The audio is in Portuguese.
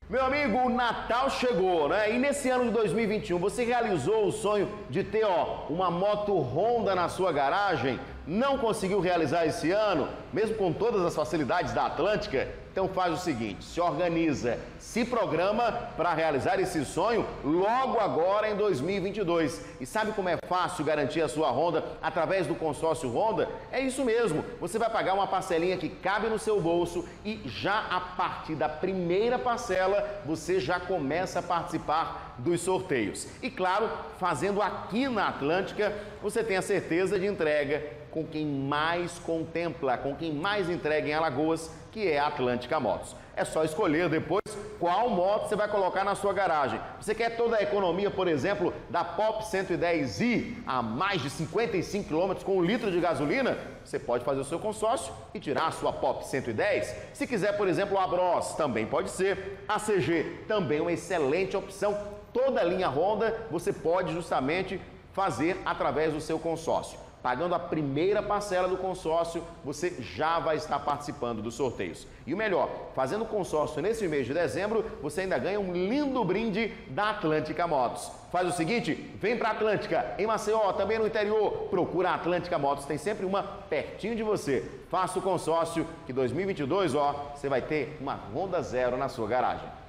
Meu amigo, o Natal chegou, né? E nesse ano de 2021, você realizou o sonho de ter, uma moto Honda na sua garagem? Não conseguiu realizar esse ano, mesmo com todas as facilidades da Atlântica? Então faz o seguinte, se organiza, se programa para realizar esse sonho logo agora em 2022. E sabe como é fácil garantir a sua Honda através do consórcio Honda? É isso mesmo, você vai pagar uma parcelinha que cabe no seu bolso e já a partir da primeira parcela você já começa a participar dos sorteios. E claro, fazendo aqui na Atlântica, você tem a certeza de entrega com quem mais contempla, com quem mais entrega em Alagoas, que é a Atlântica Motos. É só escolher depois qual moto você vai colocar na sua garagem. Você quer toda a economia, por exemplo, da Pop 110i a mais de 55 km com 1 litro de gasolina? Você pode fazer o seu consórcio e tirar a sua Pop 110. Se quiser, por exemplo, a Bros, também pode ser. A CG, também uma excelente opção. Toda a linha Honda você pode justamente fazer através do seu consórcio. Pagando a primeira parcela do consórcio, você já vai estar participando dos sorteios. E o melhor, fazendo consórcio nesse mês de dezembro, você ainda ganha um lindo brinde da Atlântica Motos. Faz o seguinte, vem para a Atlântica, em Maceió, também no interior, procura a Atlântica Motos, tem sempre uma pertinho de você. Faça o consórcio que 2022, você vai ter uma Honda Zero na sua garagem.